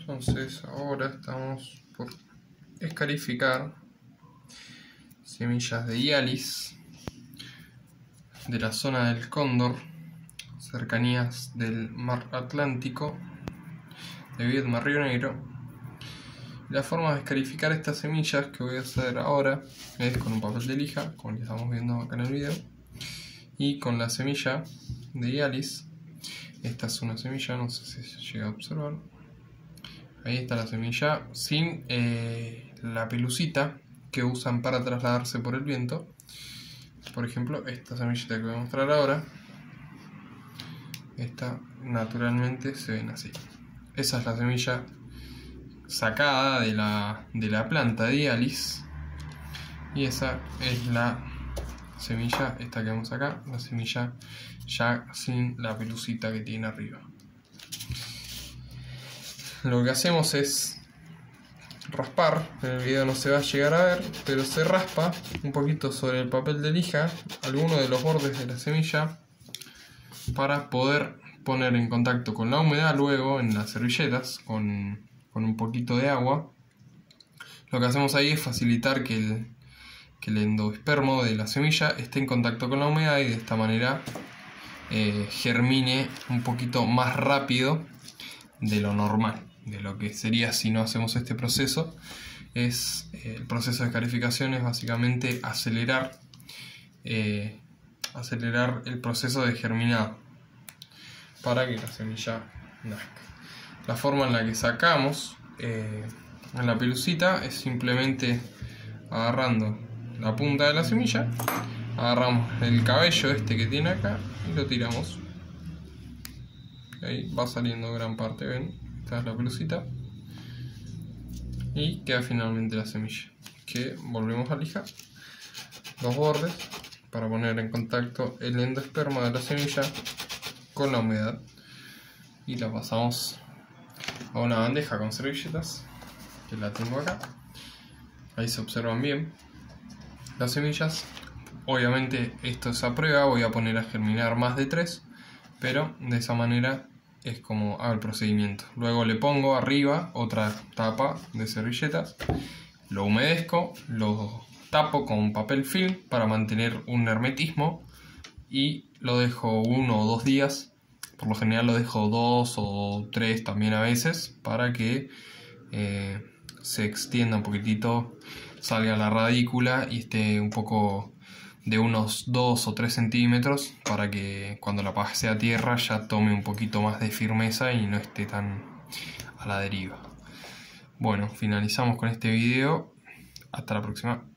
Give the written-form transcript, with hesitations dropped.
Entonces ahora estamos por escarificar semillas de Hyalis de la zona del Cóndor, cercanías del mar Atlántico de Viedma, Río Negro. La forma de escarificar estas semillas que voy a hacer ahora es con un papel de lija, como que estamos viendo acá en el video, y con la semilla de Hyalis. Esta es una semilla, no sé si se llega a observar. Ahí está la semilla sin la pelucita que usan para trasladarse por el viento. Por ejemplo, esta semillita que voy a mostrar ahora, esta naturalmente se ven así. Esa es la semilla sacada de la planta de Hyalis, y esa es la semilla, esta que vemos acá, la semilla ya sin la pelucita que tiene arriba. Lo que hacemos es raspar, en el video no se va a llegar a ver, pero se raspa un poquito sobre el papel de lija alguno de los bordes de la semilla para poder poner en contacto con la humedad luego en las servilletas con un poquito de agua. Lo que hacemos ahí es facilitar que el endospermo de la semilla esté en contacto con la humedad y de esta manera germine un poquito más rápido de lo normal, de lo que sería si no hacemos este proceso. El proceso de escarificación es básicamente acelerar el proceso de germinado para que la semilla nazca. La forma en la que sacamos en la pelucita es simplemente agarrando la punta de la semilla, agarramos el cabello este que tiene acá y lo tiramos. Ahí va saliendo gran parte, ven, esta es la pelucita y queda finalmente la semilla, que volvemos a lijar los bordes para poner en contacto el endosperma de la semilla con la humedad, y la pasamos a una bandeja con servilletas que la tengo acá. Ahí se observan bien las semillas. Obviamente esto es a prueba, voy a poner a germinar más de 3, pero de esa manera es como hago el procedimiento. Luego le pongo arriba otra tapa de servilletas, lo humedezco, lo tapo con papel film para mantener un hermetismo y lo dejo 1 o 2 días. Por lo general lo dejo 2 o 3 también a veces, para que se extienda un poquitito, salga la radícula y esté un poco de unos 2 o 3 centímetros, para que cuando la pase a tierra ya tome un poquito más de firmeza y no esté tan a la deriva. Bueno, finalizamos con este video. Hasta la próxima.